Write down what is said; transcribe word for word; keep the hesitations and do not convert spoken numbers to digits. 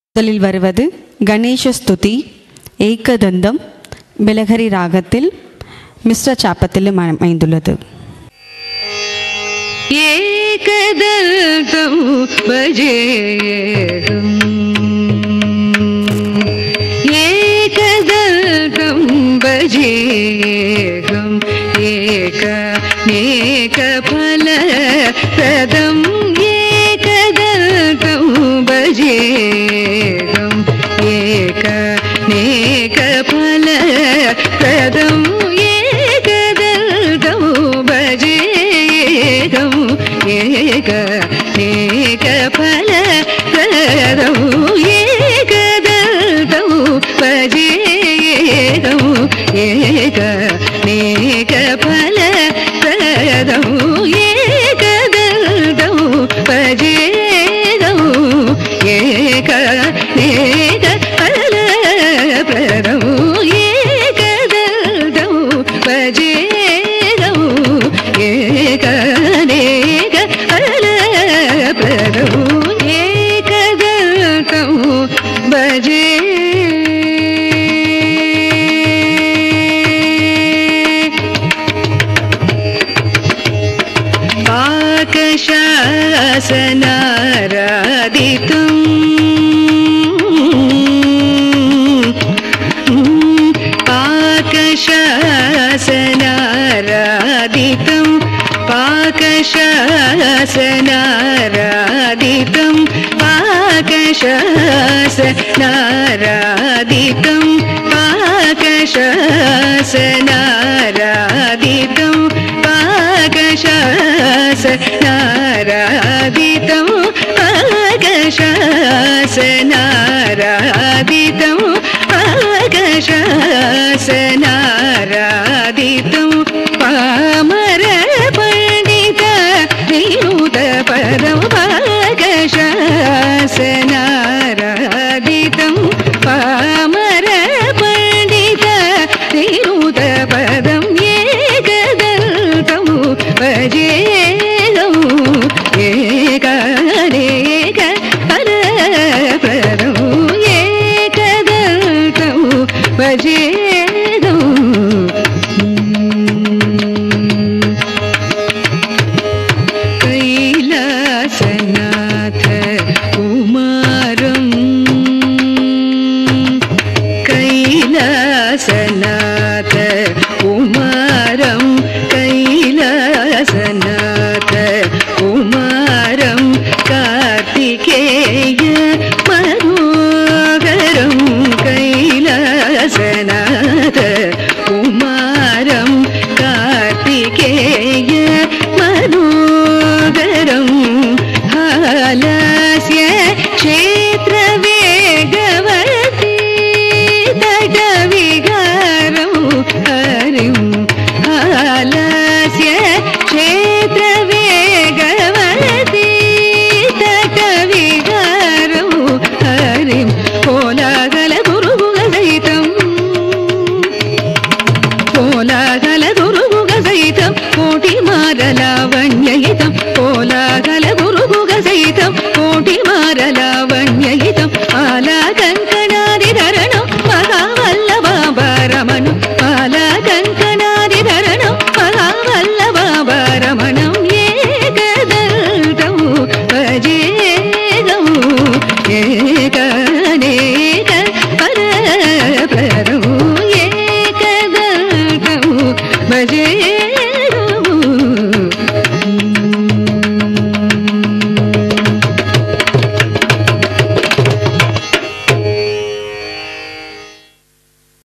முதலில் வருவது கணேஷ ஸ்துதி ஏகதந்தம் பிலஹரி ராகத்தில் மிஸ்ர சாப்பத்தில் அமைந்துள்ளது. ஏகதந்தம் பஜேகம் ஏகதந்தம் பஜேகம் ஏக நேக பல பிரதம் ஏகதந்தம் பஜேகம் ஏக நேக பல பிரதம் ஏகதந்தம் பஜேகம் ஏக நேக பல பிரதம் ஏகதந்தம் பஜேகம் ஏக நேக பல பிரதம் ஏகதந்தம் பஜேகம் ஏக நேக பல பிரதம் ஏகதந்தம் பஜேகம் ஏக நேக பல பிரதம் ஏகதந்தம் பஜே पाकशासनाराधितं पाकशासनाराधितं पाकशासनाराधितं पाकशासनाराधितं पाकशासनाराधितं पाकशासनाराधितं पाकशासनाराधितं पाकशासनाराधितं पामर पंडित विनुत परं पाकशासनाराधितं पामर पंडित विनुत पदं एकदन्तं भजेगं एकनेक परप्रदं एकदन्तं भजेगं कैलासनाथ कुमारं कैलासनाथ कुमारं कैलासनाथ कुमारं कार्तिकेय मनोहरं कैलासनाथ कुमारं कार्तिकेय मनोहरं हालस्य क्षेत्रवेगवती तटविहारं हरिं हालस्य क्षेत्रवेगवती तटविहारं हरिं कोलाहलगुरुगुगसहितं कोलाहलगुरुगुगसहितं कोटिमारलावण्ययुतं कोलाहलगुरुगुगसहितं कोटिमारलावण्ययुतं आलाकङ्कणादिधरणं महावल्लभाभरमणं आलाकङ्कणादिधरणं महावल्लभाभरमणं एकदन्तं भजेगं एकनेक परप्रदं एकदन्तं भजे